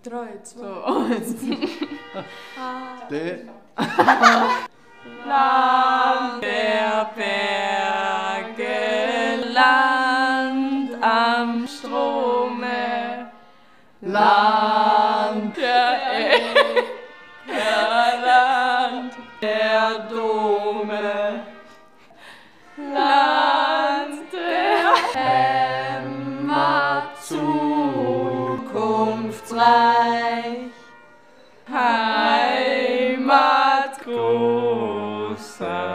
3, 2, So, eins. Land der Berge, Land am Strome, Land der Äcker, Land der Dome, Land der Heimat zukunftsreich, Heimat großer